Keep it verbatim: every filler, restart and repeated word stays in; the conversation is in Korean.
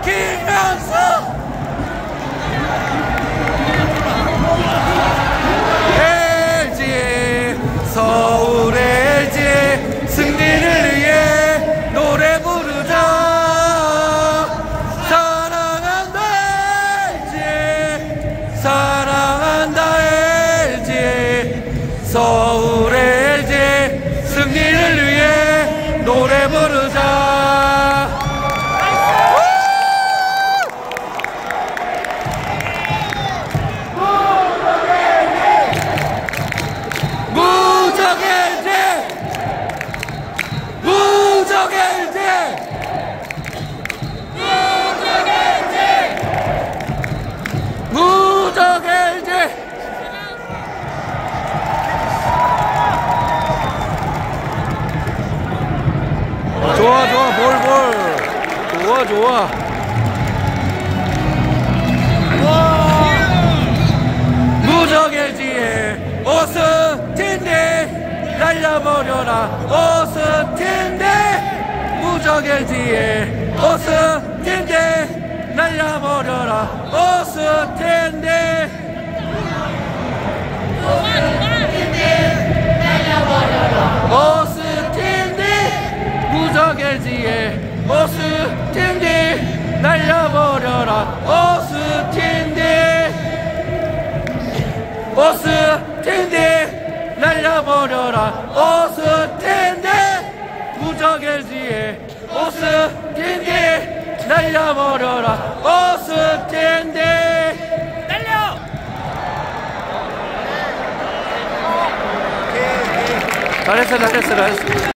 김현수 엘지 서울 엘지 승리를 위해 노래 부르자. 사랑한다 엘지 사랑한다 엘지 서울 엘지 승리를 위해 노래 부르자. 무적 엘지 무적 엘지 무적 엘지 좋아 좋아 볼볼 좋아 좋아. 무적 엘지의 오스틴데 날려버려라 오스틴데 무적 엘지의 오스틴데 날려버려라 오스틴데 오스틴데 무적 엘지의 오스틴데 날려버려라 오스틴데 오스틴데 날려버려라 오스틴데 무적 엘지의 오스틴데 날려버려라 오스틴데 날려. 잘했어 잘했어 잘했어.